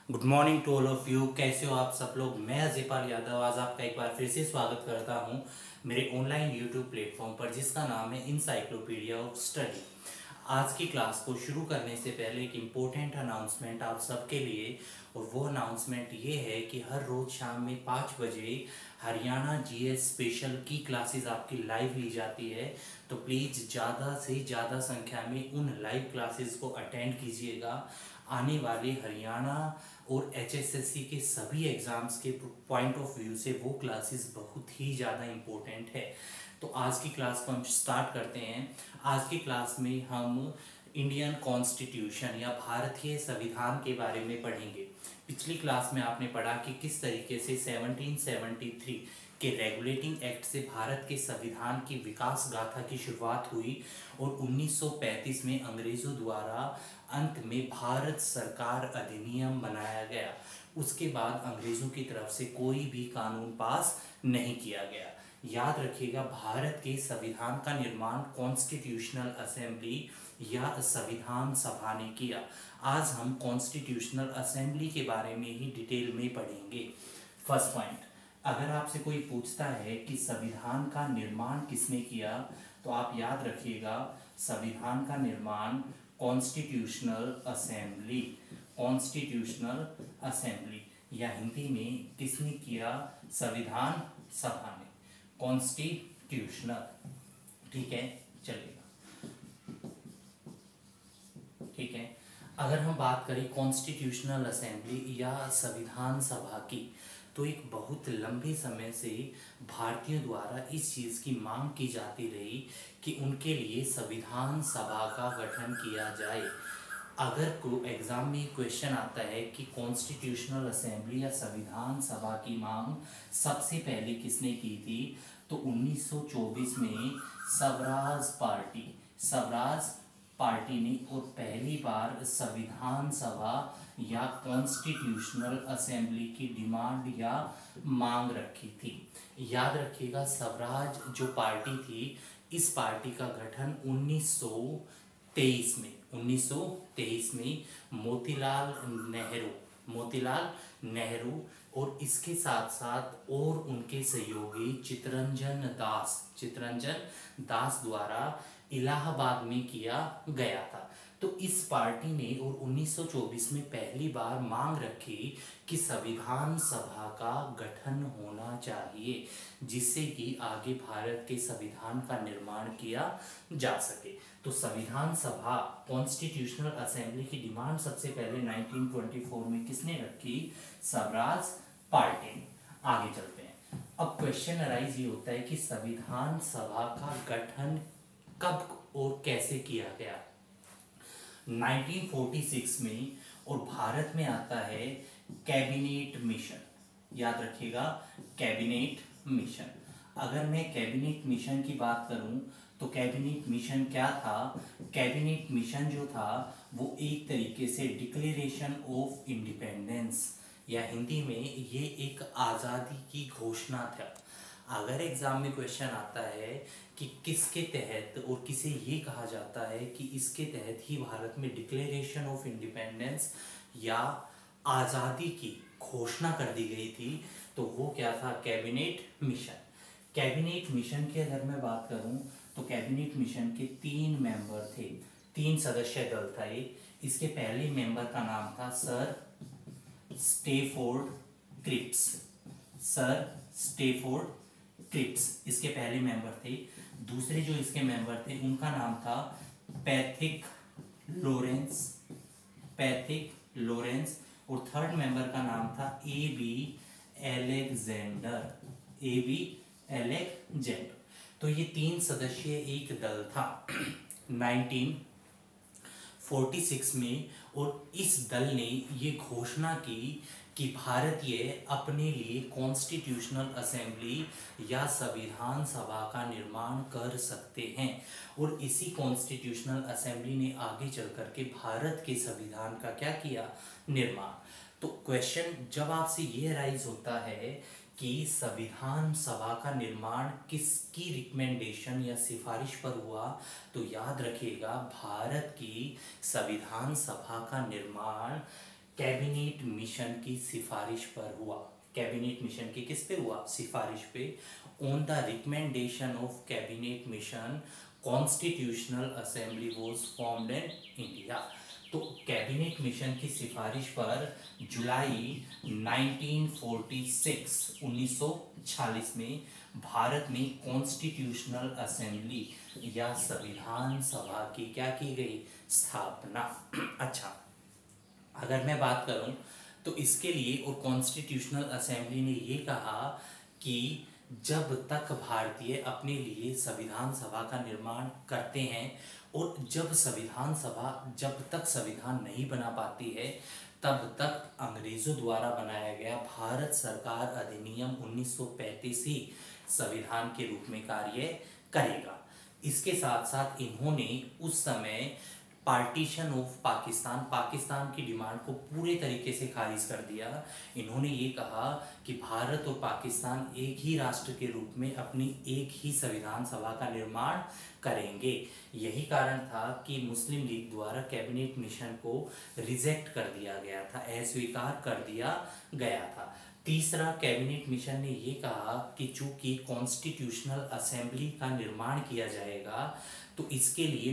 Good morning to all of you. कैसे हो आप सब लोग। मैं अजयपाल यादव आज आपका एक बार फिर से स्वागत करता हूं मेरे ऑनलाइन यूट्यूब प्लेटफॉर्म पर जिसका नाम है इंसाइक्लोपीडिया ऑफ स्टडी। आज की क्लास को शुरू करने से पहले एक इम्पोर्टेंट अनाउंसमेंट आप सबके लिए, और वो अनाउंसमेंट ये है कि हर रोज़ शाम में 5 बजे हरियाणा जीएस स्पेशल की क्लासेस आपकी लाइव ली जाती है। तो प्लीज़ ज़्यादा से ज़्यादा संख्या में उन लाइव क्लासेस को अटेंड कीजिएगा। आने वाले हरियाणा और एचएसएससी के सभी एग्ज़ाम्स के पॉइंट ऑफ व्यू से वो क्लासेस बहुत ही ज़्यादा इम्पोर्टेंट है। तो आज की क्लास को हम स्टार्ट करते हैं। आज की क्लास में हम इंडियन कॉन्स्टिट्यूशन या भारतीय संविधान के बारे में पढ़ेंगे। पिछली क्लास में आपने पढ़ा कि किस तरीके से 1773 के रेगुलेटिंग एक्ट से भारत के संविधान की विकास गाथा की शुरुआत हुई और 1935 में अंग्रेज़ों द्वारा अंत में भारत सरकार अधिनियम बनाया गया। उसके बाद अंग्रेज़ों की तरफ से कोई भी कानून पास नहीं किया गया। याद रखिएगा, भारत के संविधान का निर्माण कॉन्स्टिट्यूशनल असेंबली या संविधान सभा ने किया। आज हम कॉन्स्टिट्यूशनल असेंबली के बारे में ही डिटेल में पढ़ेंगे। फर्स्ट पॉइंट, अगर आपसे कोई पूछता है कि संविधान का निर्माण किसने किया, तो आप याद रखिएगा संविधान का निर्माण कॉन्स्टिट्यूशनल असेंबली, कॉन्स्टिट्यूशनल असेंबली या हिंदी में किसने किया, संविधान सभा ने, कॉन्स्टिट्यूशनल। ठीक है, चलेगा। ठीक है, अगर हम बात करें कॉन्स्टिट्यूशनल असेंबली या संविधान सभा की, तो एक बहुत लंबे समय से भारतीयों द्वारा इस चीज़ की मांग की जाती रही कि उनके लिए संविधान सभा का गठन किया जाए। अगर को एग्ज़ाम में क्वेश्चन आता है कि कॉन्स्टिट्यूशनल असेंबली या संविधान सभा की मांग सबसे पहले किसने की थी, तो 1924 में स्वराज पार्टी ने और पहली बार संविधान सभा या कॉन्स्टिट्यूशनल असेंबली की डिमांड या मांग रखी थी। याद रखिएगा, स्वराज जो पार्टी थी, इस पार्टी का गठन 1923 में मोतीलाल नेहरू और इसके साथ साथ और उनके सहयोगी चित्तरंजन दास द्वारा इलाहाबाद में किया गया था। तो इस पार्टी ने और 1924 में पहली बार मांग रखी कि संविधान सभा का गठन होना चाहिए, जिससे कि आगे भारत के संविधान का निर्माण किया जा सके। तो संविधान सभा, कॉन्स्टिट्यूशनल असेंबली की डिमांड सबसे पहले 1924 में किसने रखी, स्वराज पार्टी ने। आगे चलते हैं। अब क्वेश्चन अराइज ये होता है कि संविधान सभा का गठन कब और कैसे किया गया। 1946 में, और भारत में आता है कैबिनेट मिशन। याद रखिएगा, कैबिनेट मिशन। अगर मैं कैबिनेट मिशन की बात करूं तो कैबिनेट मिशन क्या था। कैबिनेट मिशन जो था वो एक तरीके से डिक्लेरेशन ऑफ इंडिपेंडेंस या हिंदी में ये एक आज़ादी की घोषणा था। अगर एग्जाम में क्वेश्चन आता है कि किसके तहत, और किसे ये कहा जाता है कि इसके तहत ही भारत में डिक्लेरेशन ऑफ इंडिपेंडेंस या आज़ादी की घोषणा कर दी गई थी, तो वो क्या था, कैबिनेट मिशन। कैबिनेट मिशन की अगर मैं बात करूं तो कैबिनेट मिशन के 3 मेंबर थे, 3 सदस्य दल था ये। इसके पहले मेंबर का नाम था सर स्टेफोर्ड क्रिप्स, इसके पहले मेंबर थे। दूसरे जो इसके मेंबर थे उनका नाम था पैथिक लॉरेंस, और थर्ड मेंबर का नाम था ए बी एलेक्जेंडर। तो ये 3 सदस्यीय एक दल था 1946 में, और इस दल ने ये घोषणा की कि भारतीय अपने लिए कॉन्स्टिट्यूशनल असेंबली या संविधान सभा का निर्माण कर सकते हैं। और इसी कॉन्स्टिट्यूशनल असेंबली ने आगे चल कर के भारत के संविधान का क्या किया, निर्माण। तो क्वेश्चन जब आपसे ये राइज होता है कि संविधान सभा का निर्माण किसकी रिकमेंडेशन या सिफारिश पर हुआ, तो याद रखिएगा भारत की संविधान सभा का निर्माण कैबिनेट मिशन की सिफारिश पर हुआ। कैबिनेट मिशन की किस पे हुआ? सिफारिश पे। On the recommendation of cabinet mission constitutional assembly was formed in India. तो कैबिनेट मिशन की सिफारिश पर जुलाई 1946 में भारत में कॉन्स्टिट्यूशनल असेंबली या संविधान सभा की क्या की गई? स्थापना। अच्छा, अगर मैं बात करूं तो इसके लिए और कॉन्स्टिट्यूशनल असेंबली ने ये कहा कि जब तक भारतीय अपने लिए संविधान सभा का निर्माण करते हैं और जब तक संविधान नहीं बना पाती है तब तक अंग्रेजों द्वारा बनाया गया भारत सरकार अधिनियम 1935 ही संविधान के रूप में कार्य करेगा। इसके साथ साथ इन्होंने उस समय पार्टीशन ऑफ पाकिस्तान की डिमांड को पूरे तरीके से खारिज कर दिया। इन्होंने ये कहा कि भारत और पाकिस्तान एक ही राष्ट्र के रूप में अपनी एक ही संविधान सभा का निर्माण करेंगे। यही कारण था कि मुस्लिम लीग द्वारा कैबिनेट मिशन को रिजेक्ट कर दिया गया था, अस्वीकार कर दिया गया था। तीसरा, कैबिनेट मिशन ने ये कहा कि चूंकि कॉन्स्टिट्यूशनल असेंबली का निर्माण किया जाएगा तो इसके लिए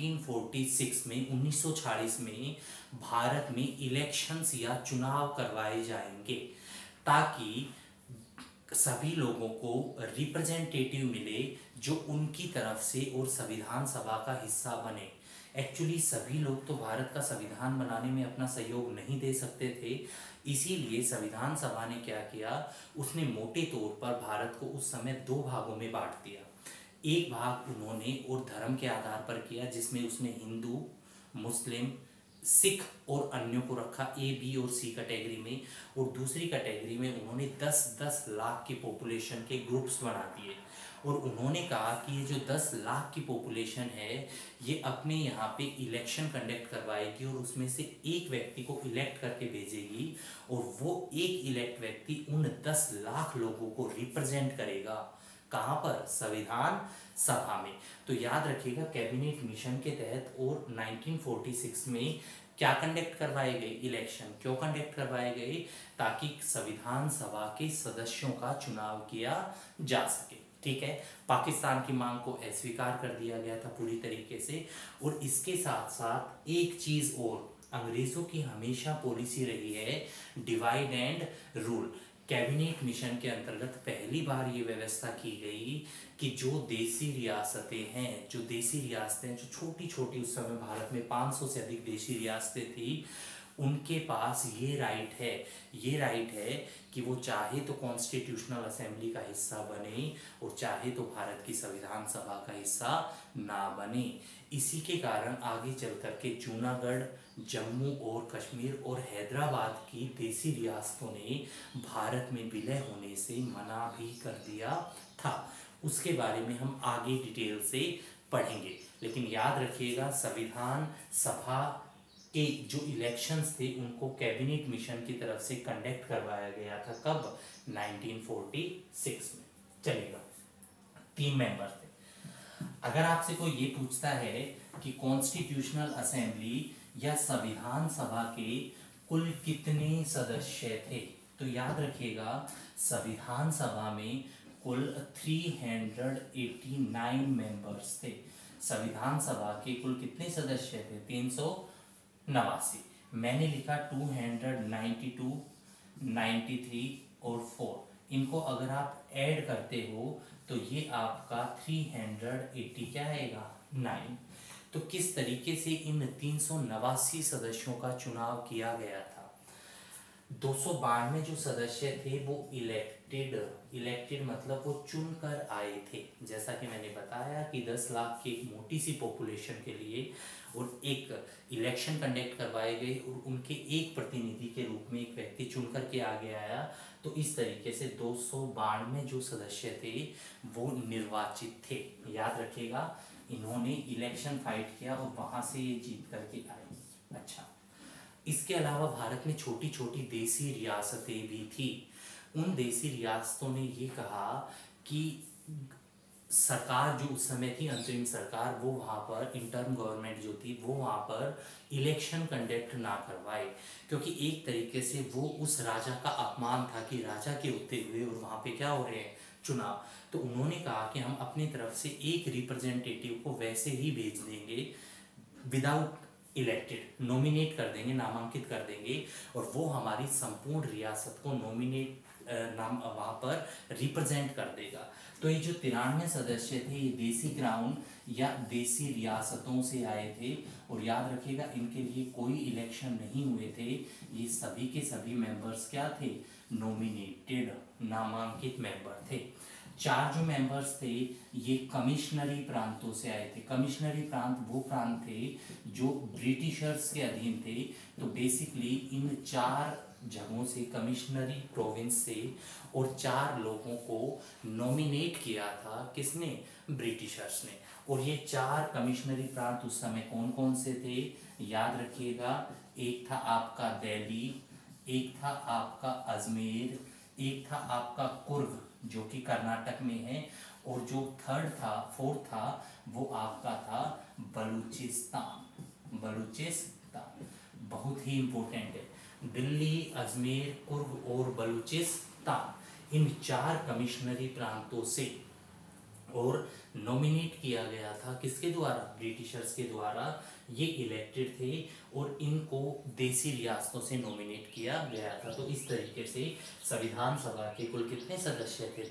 1946 में भारत में इलेक्शंस या चुनाव करवाए जाएंगे ताकि सभी लोगों को रिप्रेजेंटेटिव मिले जो उनकी तरफ से और संविधान सभा का हिस्सा बने। एक्चुअली सभी लोग तो भारत का संविधान बनाने में अपना सहयोग नहीं दे सकते थे, इसीलिए संविधान सभा ने क्या किया, उसने मोटे तौर पर भारत को उस समय दो भागों में बांट दिया। एक भाग उन्होंने और धर्म के आधार पर किया जिसमें उसने हिंदू, मुस्लिम, सिख और अन्यों को रखा ए, बी और सी कैटेगरी में, और दूसरी कैटेगरी में उन्होंने 10-10 लाख की पॉपुलेशन के ग्रुप्स बना दिए और उन्होंने कहा कि ये जो 10 लाख की पॉपुलेशन है ये अपने यहाँ पे इलेक्शन कंडक्ट करवाएगी और उसमें से एक व्यक्ति को इलेक्ट करके भेजेगी और वो एक इलेक्ट व्यक्ति उन 10 लाख लोगों को रिप्रेजेंट करेगा। कहाँ पर? संविधान सभा में। तो याद रखिएगा कैबिनेट मिशन के तहत और 1946 में क्या कंडक्ट करवाए गए? इलेक्शन। क्यों कंडक्ट करवाए गए? ताकि संविधान सभा के सदस्यों का चुनाव किया जा सके। ठीक है, पाकिस्तान की मांग को अस्वीकार कर दिया गया था पूरी तरीके से। और इसके साथ साथ एक चीज और, अंग्रेजों की हमेशा पॉलिसी रही है divide and rule. Cabinet mission के अंतर्गत पहली बार ये व्यवस्था की गई कि जो देसी रियासतें जो छोटी छोटी उस समय भारत में 500 से अधिक देसी रियासतें थी, उनके पास ये राइट है कि वो चाहे तो कॉन्स्टिट्यूशनल असेंबली का हिस्सा बने और चाहे तो भारत की संविधान सभा का हिस्सा ना बने। इसी के कारण आगे चल करके जूनागढ़, जम्मू और कश्मीर और हैदराबाद की देसी रियासतों ने भारत में विलय होने से मना भी कर दिया था। उसके बारे में हम आगे डिटेल से पढ़ेंगे, लेकिन याद रखिएगा संविधान सभा के जो इलेक्शंस थे उनको कैबिनेट मिशन की तरफ से कंडक्ट करवाया गया था। कब? 1946 में। चलेगा, 3 मेंबर थे। अगर आपसे कोई ये पूछता है कि कॉन्स्टिट्यूशनल असेंबली या संविधान सभा के कुल कितने सदस्य थे, तो याद रखिएगा संविधान सभा में कुल 389 मेंबर्स थे। संविधान सभा के कुल कितने सदस्य थे? 389। मैंने लिखा 292, 93 और 4। इनको अगर आप ऐड करते हो तो ये आपका 380 क्या आएगा? 9। तो किस तरीके से इन 389 सदस्यों का चुनाव किया गया था? 292 जो सदस्य थे वो इलेक्टेड मतलब वो चुनकर आए थे। जैसा कि मैंने बताया कि 10 लाख की एक मोटी सी पॉपुलेशन के लिए और एक इलेक्शन कंडक्ट करवाए गए और उनके एक प्रतिनिधि के रूप में एक व्यक्ति चुनकर के आगे आया। तो इस तरीके से 292 जो सदस्य थे वो निर्वाचित थे। याद रखिएगा, इन्होंने इलेक्शन फाइट किया और वहां से ये जीत करके आए। अच्छा, इसके अलावा भारत में छोटी छोटी देसी रियासतें भी थी। उन देसी रियासतों ने ये कहा कि सरकार जो उस समय थी, अंतरिम सरकार, वो वहाँ पर इंटर्म गवर्नमेंट जो थी वो वहाँ पर इलेक्शन कंडक्ट ना करवाए, क्योंकि एक तरीके से वो उस राजा का अपमान था कि राजा के होते हुए और वहाँ पे क्या हो रहे हैं, चुनाव। तो उन्होंने कहा कि हम अपनी तरफ से एक रिप्रेजेंटेटिव को वैसे ही भेज देंगे, विदाउट इलेक्टेड, नॉमिनेट कर देंगे, नामांकित कर देंगे, और वो हमारी संपूर्ण रियासत को नॉमिनेट नाम वहाँ पर रिप्रेजेंट कर देगा। तो ये जो 93 सदस्य थे ये देसी क्राउन या देसी रियासतों से आए थे, और याद रखिएगा इनके लिए कोई इलेक्शन नहीं हुए थे, ये सभी के सभी मेंबर्स क्या थे, नॉमिनेटेड, नामांकित मेंबर थे। 4 जो मेंबर्स थे ये कमिश्नरी प्रांतों से आए थे। कमिश्नरी प्रांत वो प्रांत थे जो ब्रिटिशर्स के अधीन थे। तो बेसिकली इन 4 जगहों से, कमिश्नरी प्रोविंस से, और 4 लोगों को नॉमिनेट किया था किसने, ब्रिटिशर्स ने। और ये 4 कमिश्नरी प्रांत उस समय कौन कौन से थे, याद रखिएगा, एक था आपका दिल्ली, एक था आपका अजमेर, एक था आपका कुर्ग जो कि कर्नाटक में है, और जो फोर्थ था वो आपका था बलूचिस्तान। बलूचिस्तान बहुत ही इंपॉर्टेंट है। दिल्ली, अजमेर, कुर्ग और बलूचिस्तान, इन 4 कमिश्नरी प्रांतों से और नॉमिनेट किया गया था किसके द्वारा, ब्रिटिशर्स के द्वारा। ये इलेक्टेड थे और इनको देसी रियासतों से नॉमिनेट किया गया था। तो इस तरीके से संविधान सभा के कुल कितने सदस्य थे,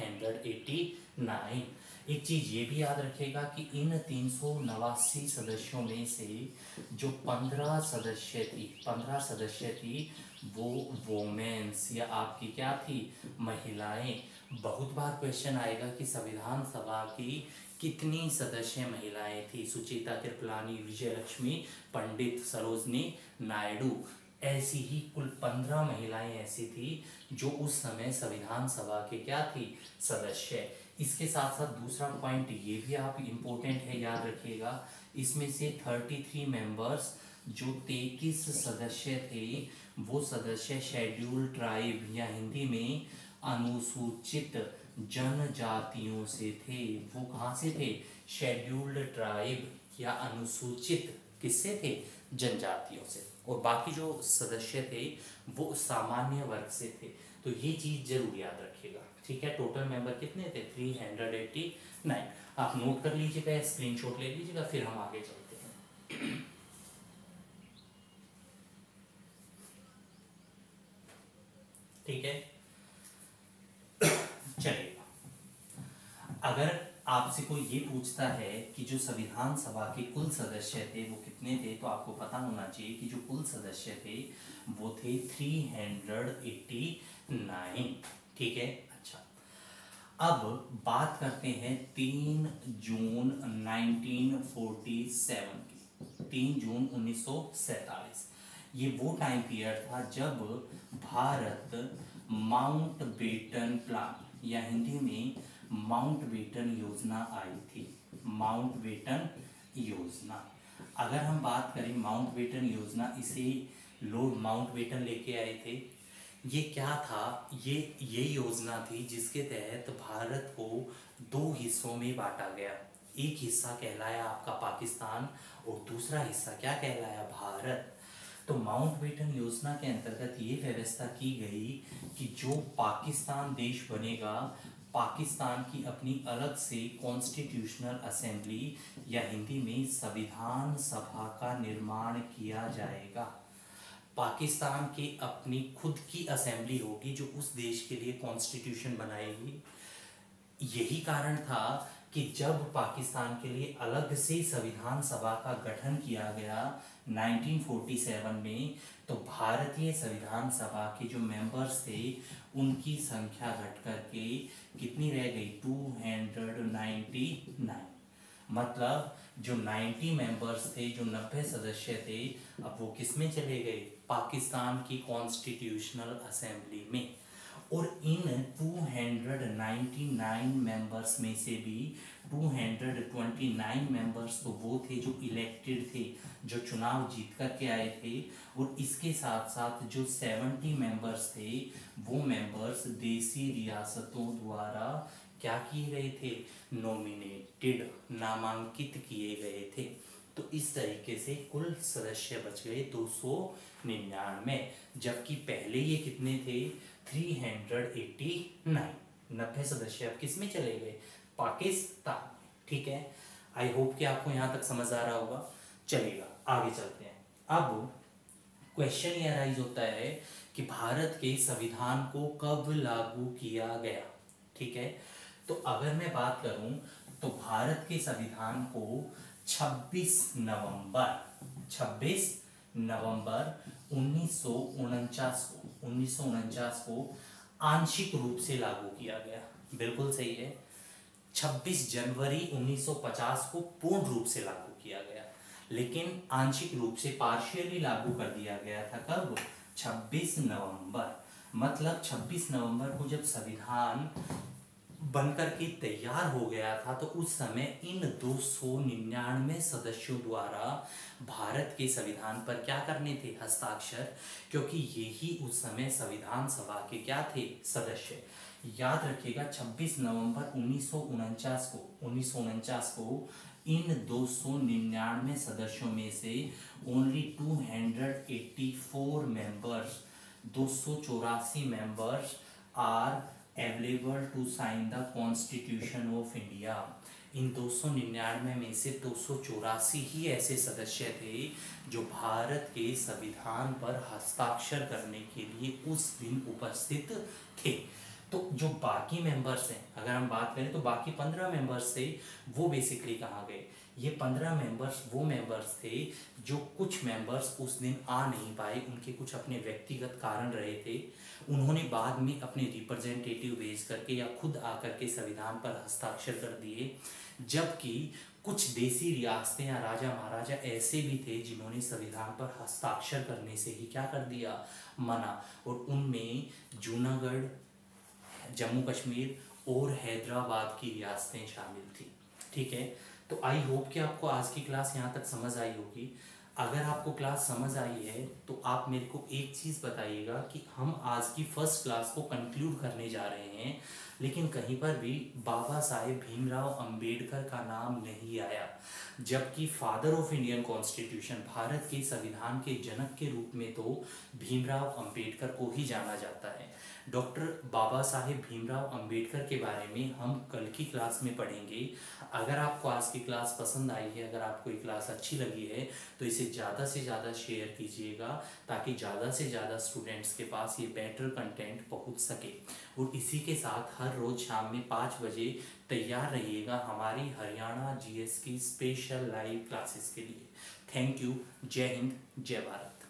389। एक चीज ये भी याद रखेगा कि इन 389 सदस्यों में से जो 15 सदस्य थी वो वोमेन्स या आपकी क्या थी, महिलाएं। बहुत बार क्वेश्चन आएगा कि संविधान सभा की कितनी सदस्य महिलाएं थी, सुचिता कृपलानी, विजयलक्ष्मी पंडित, सरोजनी नायडू, ऐसी ही कुल 15 महिलाएं ऐसी थी जो उस समय संविधान सभा के क्या थी, सदस्य। इसके साथ साथ दूसरा पॉइंट ये भी आप इम्पोर्टेंट है, याद रखिएगा, इसमें से 33 मेंबर्स जो 33 सदस्य थे वो सदस्य शेड्यूल ट्राइब या हिंदी में अनुसूचित जनजातियों से थे। वो कहाँ से थे, शेड्यूल्ड ट्राइब या अनुसूचित किससे थे, जनजातियों से। और बाकी जो सदस्य थे वो सामान्य वर्ग से थे। तो ये चीज जरूर याद रखिएगा, ठीक है। टोटल मेंबर कितने थे, 389। आप नोट कर लीजिएगा, स्क्रीनशॉट ले लीजिएगा, फिर हम आगे चलते हैं। ठीक है, चलिए। अगर आपसे कोई ये पूछता है कि जो संविधान सभा के कुल सदस्य थे वो कितने थे, तो आपको पता होना चाहिए कि जो कुल सदस्य थे वो थे 389। ठीक है, अच्छा। अब बात करते हैं 3 जून 1947 की। 3 जून 1947 ये वो टाइम पीरियड था जब भारत माउंटबेटन प्लान या हिंदी में माउंटबेटन योजना आई थी। माउंटबेटन योजना, अगर हम बात करें माउंटबेटन योजना, इसे लॉर्ड माउंटबेटन लेके आए थे। ये क्या था, ये योजना थी जिसके तहत भारत को 2 हिस्सों में बांटा गया। एक हिस्सा कहलाया आपका पाकिस्तान और दूसरा हिस्सा क्या कहलाया, भारत। तो माउंटबेटन योजना के अंतर्गत ये व्यवस्था की गई कि जो पाकिस्तान देश बनेगा, पाकिस्तान की अपनी अलग से कॉन्स्टिट्यूशनल असेंबली या हिंदी में संविधान सभा का निर्माण किया जाएगा। पाकिस्तान की अपनी खुद की असेंबली होगी जो उस देश के लिए कॉन्स्टिट्यूशन बनाएगी। यही कारण था कि जब पाकिस्तान के लिए अलग से संविधान सभा का गठन किया गया 1947 में, तो भारतीय संविधान सभा के जो मेंबर्स थे उनकी संख्या घट करके कितनी रह गई, 299। मतलब जो 90 मेंबर्स थे, जो 90 सदस्य थे, अब वो किस में चले गए, पाकिस्तान की कॉन्स्टिट्यूशनल असेंबली में। और इन 299 मेंबर्स में से भी 229 मेंबर्स तो वो थे जो इलेक्टेड थे, जो चुनाव जीत करके आए थे। और इसके साथ साथ जो 70 मेंबर्स थे वो मेंबर्स देसी रियासतों द्वारा क्या किए गए थे, नॉमिनेटेड, नामांकित किए गए थे। तो इस तरीके से कुल सदस्य बच गए 299, जबकि पहले ये कितने थे, 389। 90 सदस्य अब किस में चले गए, पाकिस्तान। ठीक है, आई होप कि आपको यहाँ तक समझ आ रहा होगा। चलेगा, आगे चलते हैं। अब क्वेश्चन ये राइज होता है कि भारत के संविधान को कब लागू किया गया। ठीक है, तो अगर मैं बात करूं तो भारत के संविधान को 26 नवंबर 1949 को आंशिक रूप से लागू किया गया। बिल्कुल सही है, 26 जनवरी 1950 को पूर्ण रूप से लागू किया गया, लेकिन आंशिक रूप से पार्शियली लागू कर दिया गया था कब, 26 नवंबर। मतलब 26 नवंबर को जब संविधान बनकर के तैयार हो गया था तो उस समय इन 299 सदस्यों द्वारा भारत के संविधान पर क्या करने थे, हस्ताक्षर, क्योंकि यही उस समय संविधान सभा के क्या थे, सदस्य। याद रखिएगा 26 नवंबर 1949 को इन 299 सदस्यों में से only 284 members, 284 members are available to sign the constitution of India. इन 299 में से 284 ही ऐसे सदस्य थे जो भारत के संविधान पर हस्ताक्षर करने के लिए उस दिन उपस्थित थे। तो जो बाकी मेंबर्स हैं, अगर हम बात करें तो बाकी 15 मेंबर्स थे, वो बेसिकली कहाँ गए। ये 15 मेंबर्स वो मेंबर्स थे जो कुछ मेंबर्स उस दिन आ नहीं पाए, उनके कुछ अपने व्यक्तिगत कारण रहे थे। उन्होंने बाद में अपने रिप्रेजेंटेटिव भेज करके या खुद आकर के संविधान पर हस्ताक्षर कर दिए, जबकि कुछ देसी रियासतें या राजा महाराजा ऐसे भी थे जिन्होंने संविधान पर हस्ताक्षर करने से ही क्या कर दिया, मना। और उनमें जूनागढ़, जम्मू कश्मीर और हैदराबाद की रियासतें शामिल थी। ठीक है, तो आई होप कि आपको आज की क्लास यहाँ तक समझ आई होगी। अगर आपको क्लास समझ आई है तो आप मेरे को एक चीज़ बताइएगा कि हम आज की फर्स्ट क्लास को कंक्लूड करने जा रहे हैं, लेकिन कहीं पर भी बाबा साहेब भीमराव अंबेडकर का नाम नहीं आया, जबकि father of Indian constitution, Bharat के संविधान के जनक के रूप में तो भीमराव अंबेडकर को ही जाना जाता है। डॉक्टर बाबा साहेब भीमराव अंबेडकर के बारे में हम कल की क्लास में पढ़ेंगे। अगर आपको आज की क्लास पसंद आई है, अगर आपको ये क्लास अच्छी लगी है तो इसे ज़्यादा से ज़्यादा शेयर कीजिएगा, ताकि ज़्यादा से ज़्यादा स्टूडेंट्स के पास ये बेटर कंटेंट पहुंच सके। और इसी के साथ हर रोज़ शाम में 5 बजे तैयार रहिएगा हमारी हरियाणा जीएस की स्पेशल लाइव क्लासेस के लिए। Thank you. जय हिंद, जय भारत।